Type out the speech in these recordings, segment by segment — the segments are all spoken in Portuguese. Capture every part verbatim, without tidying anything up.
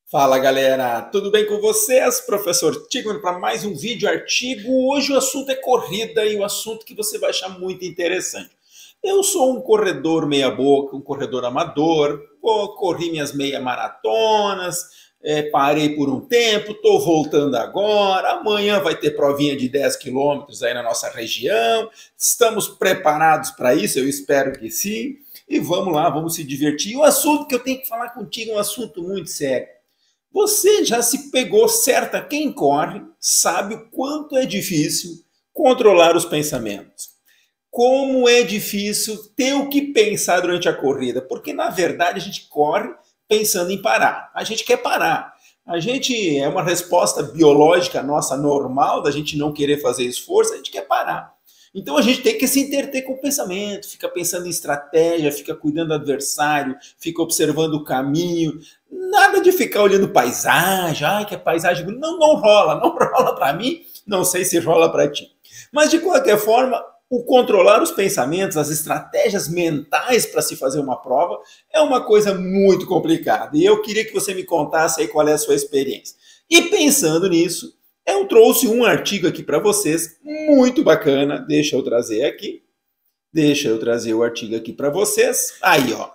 Fala galera, tudo bem com vocês? Professor Tigman para mais um vídeo artigo. Hoje o assunto é corrida e o assunto que você vai achar muito interessante. Eu sou um corredor meia boca, um corredor amador, corri minhas meia maratonas, é, parei por um tempo, estou voltando agora, amanhã vai ter provinha de dez quilômetros aí na nossa região, estamos preparados para isso, eu espero que sim, e vamos lá, vamos se divertir. E o assunto que eu tenho que falar contigo é um assunto muito sério. Você já se pegou certa? Quem corre sabe o quanto é difícil controlar os pensamentos. Como é difícil ter o que pensar durante a corrida, porque na verdade a gente corre pensando em parar. A gente quer parar. A gente é uma resposta biológica nossa normal da gente não querer fazer esforço, a gente quer parar. Então a gente tem que se interter com o pensamento, fica pensando em estratégia, fica cuidando do adversário, fica observando o caminho. Nada de ficar olhando paisagem, ai que a paisagem... Não, não rola, não rola para mim, não sei se rola para ti. Mas de qualquer forma, o controlar os pensamentos, as estratégias mentais para se fazer uma prova é uma coisa muito complicada. E eu queria que você me contasse aí qual é a sua experiência. E pensando nisso, eu trouxe um artigo aqui para vocês, muito bacana. Deixa eu trazer aqui. Deixa eu trazer o artigo aqui para vocês. Aí, ó.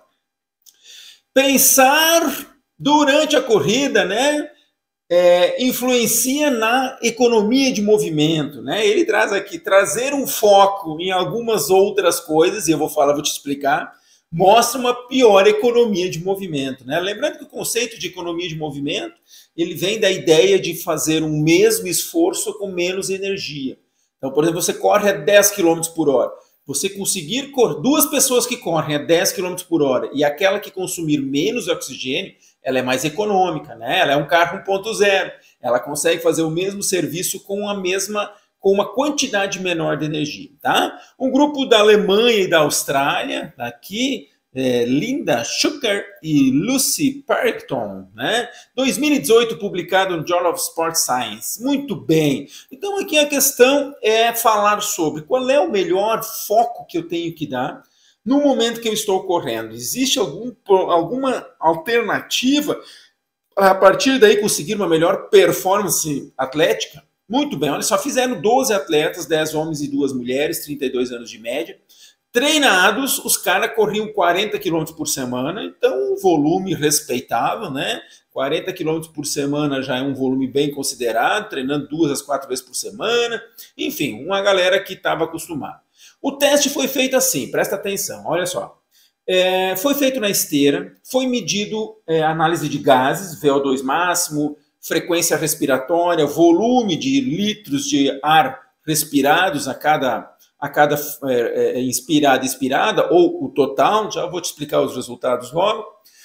Pensar durante a corrida, né? É, influencia na economia de movimento, né? Ele traz aqui, trazer um foco em algumas outras coisas, e eu vou falar, vou te explicar, mostra uma pior economia de movimento, né? Lembrando que o conceito de economia de movimento, ele vem da ideia de fazer um mesmo esforço com menos energia. Então, por exemplo, você corre a dez quilômetros por hora. Você conseguir correr, duas pessoas que correm a dez quilômetros por hora e aquela que consumir menos oxigênio, ela é mais econômica, né? Ela é um carro um ponto zero. Ela consegue fazer o mesmo serviço com a mesma, com uma quantidade menor de energia, tá? Um grupo da Alemanha e da Austrália, aqui, é, Linda Schucker e Lucy Parrington, né? dois mil e dezoito, publicado no Journal of Sport Science. Muito bem. Então aqui a questão é falar sobre qual é o melhor foco que eu tenho que dar no momento que eu estou correndo. Existe algum, alguma alternativa para a partir daí conseguir uma melhor performance atlética? Muito bem, olha só, fizeram doze atletas, dez homens e duas mulheres, trinta e dois anos de média. Treinados, os caras corriam quarenta quilômetros por semana, então um volume respeitável, né? quarenta quilômetros por semana já é um volume bem considerado, treinando duas às quatro vezes por semana. Enfim, uma galera que estava acostumada. O teste foi feito assim, presta atenção, olha só. É, foi feito na esteira, foi medido é, análise de gases, V O dois máximo, frequência respiratória, volume de litros de ar respirados a cada, a cada é, é, inspirada e expirada, ou o total, já vou te explicar os resultados logo.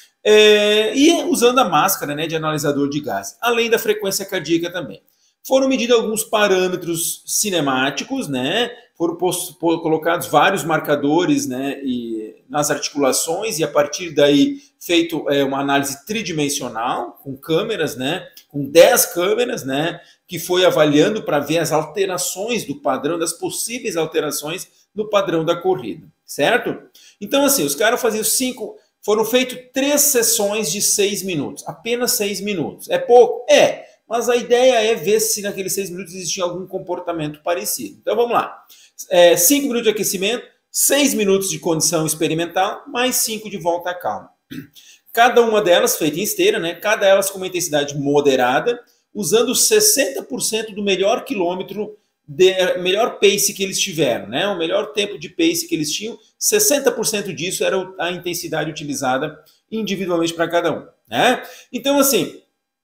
É, e usando a máscara, né, de analisador de gás, além da frequência cardíaca também. Foram medidos alguns parâmetros cinemáticos, né? Foram colocados vários marcadores, né, e, nas articulações, e a partir daí feito é, uma análise tridimensional, com câmeras, né, com dez câmeras, né, que foi avaliando para ver as alterações do padrão, das possíveis alterações no padrão da corrida, certo? Então, assim, os caras faziam cinco, foram feitas três sessões de seis minutos, apenas seis minutos. É pouco? É. Mas a ideia é ver se naqueles seis minutos existia algum comportamento parecido. Então vamos lá. É, cinco minutos de aquecimento, seis minutos de condição experimental, mais cinco de volta à calma. Cada uma delas feita em esteira, né? Cada elas com uma intensidade moderada, usando sessenta por cento do melhor quilômetro, de, melhor pace que eles tiveram, né? O melhor tempo de pace que eles tinham, sessenta por cento disso era a intensidade utilizada individualmente para cada um, né? Então, assim,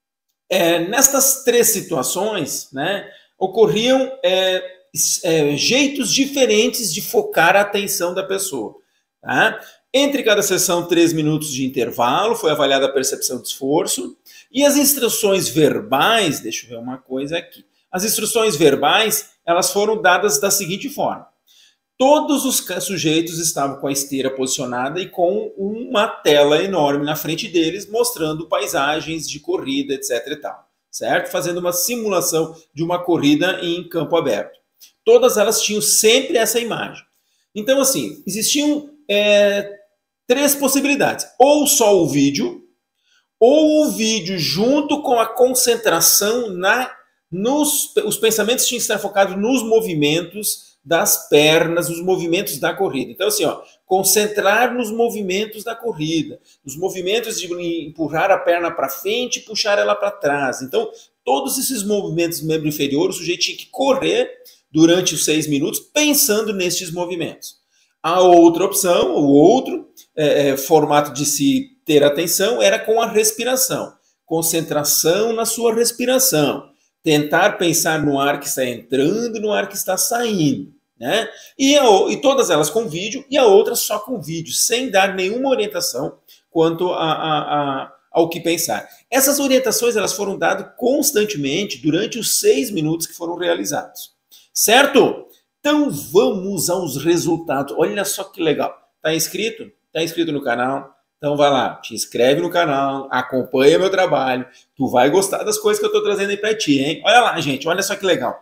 É, nestas três situações, né, ocorriam é, é, jeitos diferentes de focar a atenção da pessoa. Tá? Entre cada sessão, três minutos de intervalo, foi avaliada a percepção de esforço, e as instruções verbais, deixa eu ver uma coisa aqui, as instruções verbais, elas foram dadas da seguinte forma. Todos os sujeitos estavam com a esteira posicionada e com uma tela enorme na frente deles, mostrando paisagens de corrida, etc e tal, certo? Fazendo uma simulação de uma corrida em campo aberto. Todas elas tinham sempre essa imagem. Então, assim, existiam é, três possibilidades. Ou só o vídeo, ou o vídeo junto com a concentração na, nos os pensamentos tinham que estar focados nos movimentos das pernas, os movimentos da corrida. Então, assim, ó, concentrar nos movimentos da corrida, nos movimentos de empurrar a perna para frente e puxar ela para trás. Então, todos esses movimentos do membro inferior, o sujeito tinha que correr durante os seis minutos pensando nestes movimentos. A outra opção, o outro é, formato de se ter atenção era com a respiração. Concentração na sua respiração. Tentar pensar no ar que está entrando e no ar que está saindo. Né? E, a, e todas elas com vídeo e a outra só com vídeo, sem dar nenhuma orientação quanto a, a, a, ao que pensar. Essas orientações elas foram dadas constantemente durante os seis minutos que foram realizados. Certo? Então vamos aos resultados. Olha só que legal. Tá inscrito? Tá inscrito no canal? Então vai lá, te inscreve no canal, acompanha meu trabalho. Tu vai gostar das coisas que eu estou trazendo aí para ti, hein? Olha lá, gente, olha só que legal.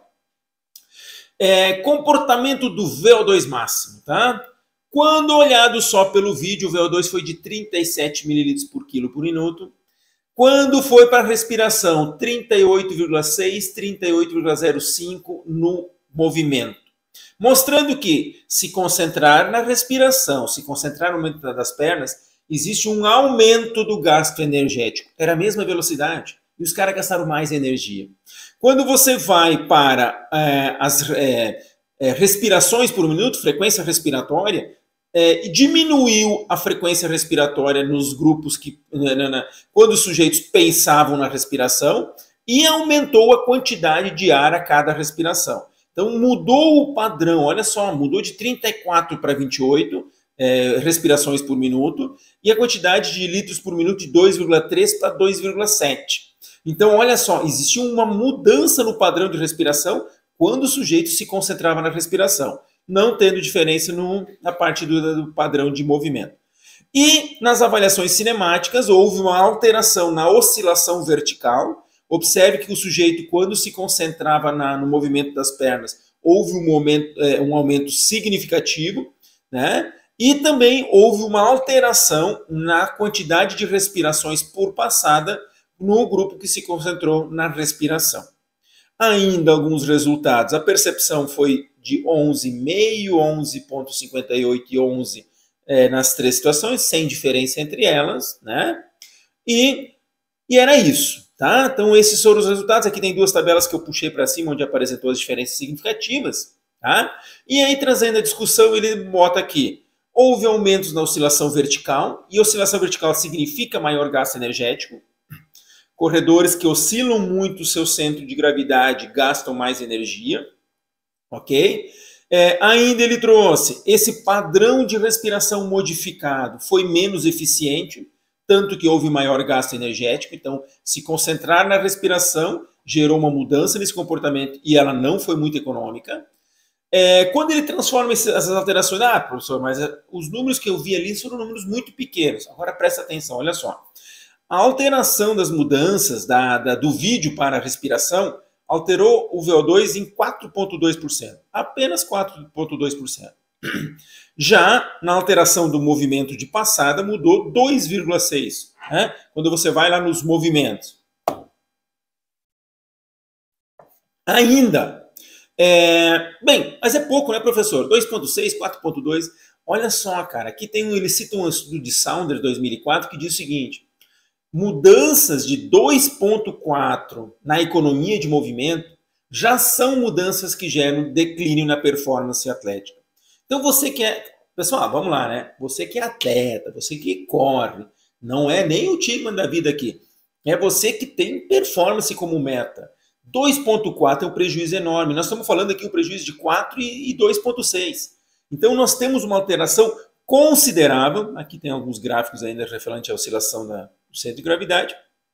É, comportamento do V O dois máximo, tá? Quando olhado só pelo vídeo, o V O dois foi de trinta e sete mililitros por quilo por minuto. Quando foi para a respiração, trinta e oito vírgula seis, trinta e oito vírgula zero cinco no movimento. Mostrando que se concentrar na respiração, se concentrar no movimento das pernas, existe um aumento do gasto energético. Era a mesma velocidade e os caras gastaram mais energia. Quando você vai para é, as é, é, respirações por minuto, frequência respiratória, é, diminuiu a frequência respiratória nos grupos que, na, na, quando os sujeitos pensavam na respiração e aumentou a quantidade de ar a cada respiração. Então mudou o padrão, olha só, mudou de trinta e quatro para vinte e oito é, respirações por minuto e a quantidade de litros por minuto de dois vírgula três para dois vírgula sete. Então, olha só, existiu uma mudança no padrão de respiração quando o sujeito se concentrava na respiração, não tendo diferença no, na parte do, do padrão de movimento. E nas avaliações cinemáticas houve uma alteração na oscilação vertical. Observe que o sujeito, quando se concentrava na, no movimento das pernas, houve um, momento, é, um aumento significativo, né? E também houve uma alteração na quantidade de respirações por passada no grupo que se concentrou na respiração. Ainda alguns resultados. A percepção foi de onze vírgula cinco, onze vírgula cinquenta e oito e onze é, nas três situações, sem diferença entre elas, né? E, e era isso. Tá? Então, esses foram os resultados. Aqui tem duas tabelas que eu puxei para cima, onde apresentou as diferenças significativas. Tá? E aí, trazendo a discussão, ele bota aqui: houve aumentos na oscilação vertical, e oscilação vertical significa maior gasto energético. Corredores que oscilam muito o seu centro de gravidade gastam mais energia. Ok? É, ainda ele trouxe: esse padrão de respiração modificado foi menos eficiente, tanto que houve maior gasto energético. Então, se concentrar na respiração gerou uma mudança nesse comportamento e ela não foi muito econômica. É, quando ele transforma essas alterações, ah, professor, mas os números que eu vi ali foram números muito pequenos. Agora presta atenção, olha só. A alteração das mudanças da, da, do vídeo para a respiração alterou o V O dois em quatro vírgula dois por cento. Apenas quatro vírgula dois por cento. Já na alteração do movimento de passada mudou dois vírgula seis por cento. Né? Quando você vai lá nos movimentos. Ainda. É, bem, mas é pouco, né, professor? dois vírgula seis, quatro vírgula dois. Olha só, cara. Aqui tem um, ele cita um estudo de Saunders, dois mil e quatro, que diz o seguinte: mudanças de dois vírgula quatro na economia de movimento já são mudanças que geram declínio na performance atlética. Então você que é... Pessoal, vamos lá, né? Você que é atleta, você que corre, não é nem o Tigman da vida aqui. É você que tem performance como meta. dois vírgula quatro é um prejuízo enorme. Nós estamos falando aqui um prejuízo de quatro e dois vírgula seis. Então nós temos uma alteração considerável. Aqui tem alguns gráficos ainda referente à oscilação da, do centro de gravidade.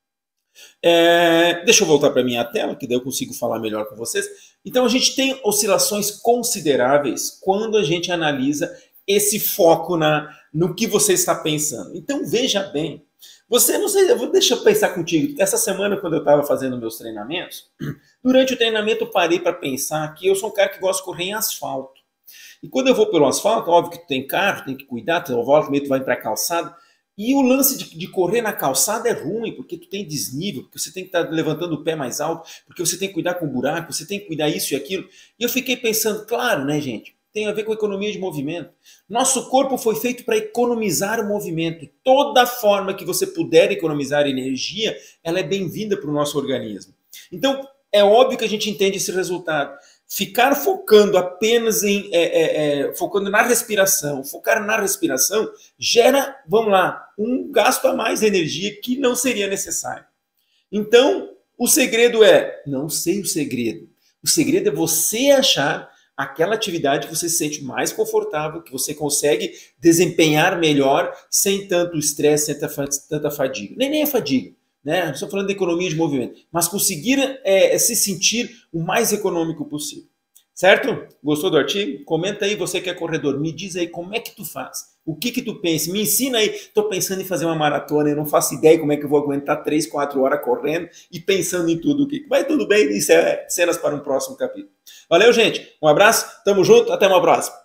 É, deixa eu voltar para a minha tela, que daí eu consigo falar melhor com vocês. Então a gente tem oscilações consideráveis quando a gente analisa esse foco na, no que você está pensando. Então veja bem, você não sei, eu vou deixa eu pensar contigo. Essa semana, quando eu estava fazendo meus treinamentos, durante o treinamento eu parei para pensar que eu sou um cara que gosta de correr em asfalto. E quando eu vou pelo asfalto, óbvio que tu tem carro, tem que cuidar, tu volta, tu vai para a calçada. E o lance de, de correr na calçada é ruim, porque tu tem desnível, porque você tem que estar levantando o pé mais alto, porque você tem que cuidar com o buraco, você tem que cuidar isso e aquilo. E eu fiquei pensando, claro, né, gente? Tem a ver com a economia de movimento. Nosso corpo foi feito para economizar o movimento. Toda forma que você puder economizar energia, ela é bem-vinda para o nosso organismo. Então, é óbvio que a gente entende esse resultado. Ficar focando apenas em, é, é, é, focando na respiração, focar na respiração, gera, vamos lá, um gasto a mais de energia que não seria necessário. Então, o segredo é, não sei o segredo. O segredo é você achar aquela atividade que você se sente mais confortável, que você consegue desempenhar melhor, sem tanto estresse, sem tanta fadiga. Nem, nem a fadiga. Né? Estou falando de economia de movimento, mas conseguir é, se sentir o mais econômico possível. Certo? Gostou do artigo? Comenta aí, você que é corredor, me diz aí como é que tu faz, o que que tu pensa, me ensina aí. Estou pensando em fazer uma maratona, eu não faço ideia como é que eu vou aguentar três, quatro horas correndo e pensando em tudo. Mas tudo bem, isso é cenas para um próximo capítulo. Valeu, gente, um abraço, tamo junto, até uma próxima.